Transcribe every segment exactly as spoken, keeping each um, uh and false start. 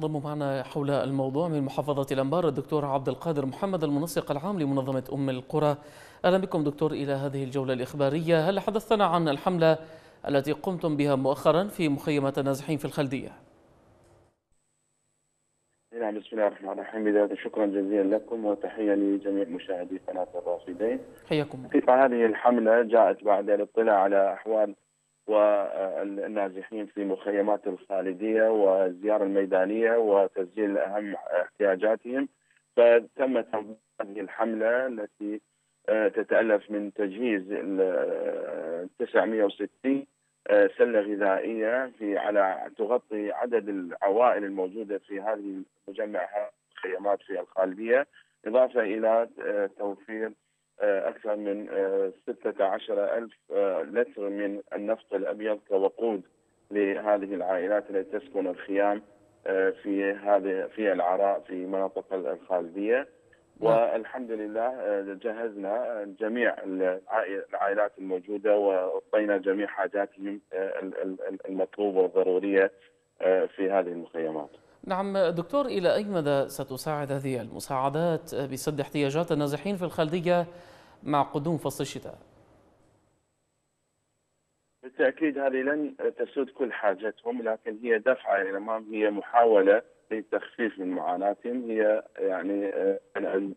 ينضم معنا حول الموضوع من محافظة الأنبار الدكتور عبد القادر محمد المنسق العام لمنظمة أم القرى. أهلا بكم دكتور إلى هذه الجولة الإخبارية. هل حدثنا عن الحملة التي قمتم بها مؤخرا في مخيمات النازحين في الخلدية؟ نعم، بسم الله الرحمن الرحيم. بداية شكرا جزيلا لكم وتحية لجميع مشاهدي قناة الرافدين. حياكم. حقيقة هذه الحملة جاءت بعد الاطلاع على أحوال والنازحين في مخيمات الخالدية والزيارة الميدانية وتسجيل أهم احتياجاتهم، فتم تنظيم هذه الحملة التي تتألف من تجهيز تسعمئة وستين سلة غذائية في على تغطي عدد العوائل الموجودة في هذه المجمع المخيمات في الخالدية، إضافة إلى توفير أكثر من ستة عشر ألف لتر من النفط الأبيض كوقود لهذه العائلات التي تسكن الخيام في هذه في العراء في مناطق الخالدية. والحمد لله جهزنا جميع العائلات الموجودة وغطينا جميع حاجاتهم المطلوبة والضرورية في هذه المخيمات. نعم دكتور، إلى أي مدى ستساعد هذه المساعدات بسد احتياجات النازحين في الخالدية مع قدوم فصل الشتاء؟ بالتأكيد هذه لن تسد كل حاجتهم، لكن هي دفعة إلى الأمام، هي محاولة للتخفيف من معاناتهم، هي يعني أن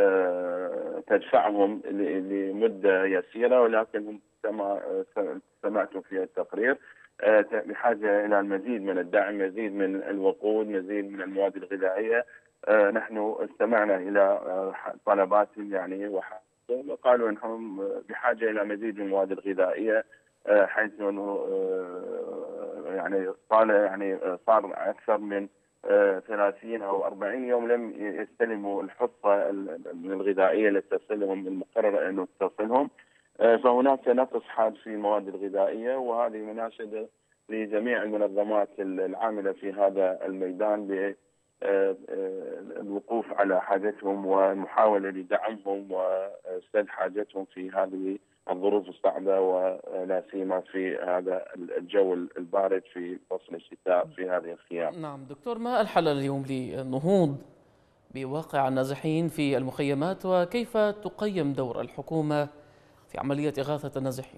تدفعهم لمدة يسيرة، ولكن هم كما سمعتم في التقرير بحاجة إلى المزيد من الدعم، مزيد من الوقود، مزيد من المواد الغذائية. نحن استمعنا إلى طلباتهم يعني وقالوا أنهم بحاجة إلى مزيد من المواد الغذائية، حيث أنه يعني قال يعني صار أكثر من ثلاثين أو أربعين يوم لم يستلموا الحصة الغذائية التي تصلهم المقرر أنه تصلهم، فهناك نقص حاد في المواد الغذائية، وهذه مناشدة لجميع المنظمات العاملة في هذا الميدان بالوقوف على حاجتهم والمحاولة لدعمهم وسد حاجتهم في هذه الظروف الصعبة، ولا سيما في هذا الجو البارد في فصل الشتاء في هذه الخيام. نعم دكتور، ما الحل اليوم للنهوض بواقع النازحين في المخيمات، وكيف تقيم دور الحكومة في عملية إغاثة النازحين؟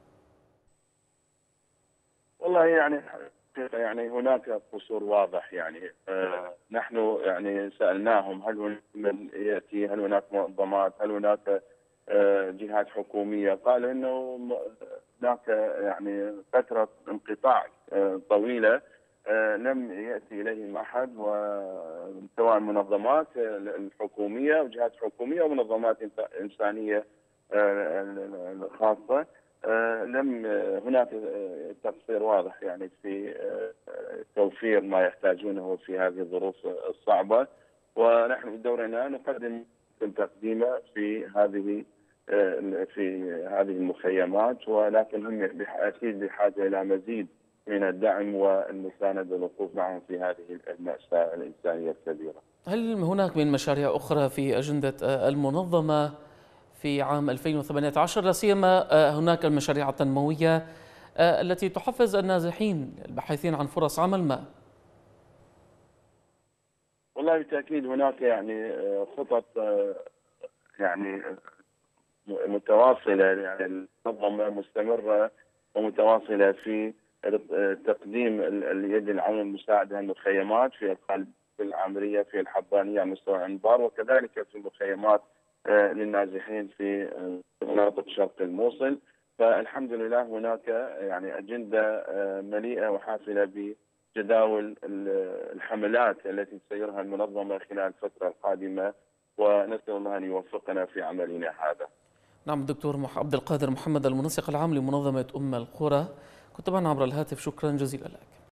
والله يعني يعني هناك قصور واضح، يعني آه نحن يعني سألناهم هل هناك من يأتي، هل هناك منظمات، هل هناك آه جهات حكومية، قالوا انه هناك يعني فترة انقطاع آه طويلة آه لم يأتي إليهم أحد، وسواء المنظمات الحكومية وجهات حكومية ومنظمات إنسانية آه خاصة. آه لم آه هناك آه تقصير واضح يعني في آه توفير ما يحتاجونه في هذه الظروف الصعبة، ونحن بدورنا نقدم تقديمه في هذه آه في هذه المخيمات، ولكن هم اكيد بحاجة إلى مزيد من الدعم والمساندة والوقوف معهم في هذه المأساة الإنسانية الكبيرة. هل هناك من مشاريع أخرى في أجندة المنظمة في عام ألفين وثمانية عشر، لا سيما هناك المشاريع التنموية التي تحفز النازحين الباحثين عن فرص عمل ما؟ والله بالتأكيد هناك يعني خطط يعني متواصلة، يعني المنظمة مستمرة ومتواصلة في تقديم اليد العون المساعدة المخيمات في القلب العامرية في الحبانية على مستوى الأنبار، وكذلك في المخيمات للنازحين في مناطق شرق الموصل. فالحمد لله هناك يعني أجندة مليئة وحافلة بجداول الحملات التي تسيرها المنظمة خلال الفترة القادمة، ونسأل الله أن يوفقنا في عملنا هذا. نعم الدكتور عبد القادر محمد المنسق العام لمنظمة أم القرى، كنت معنا عبر الهاتف، شكرا جزيلا لك.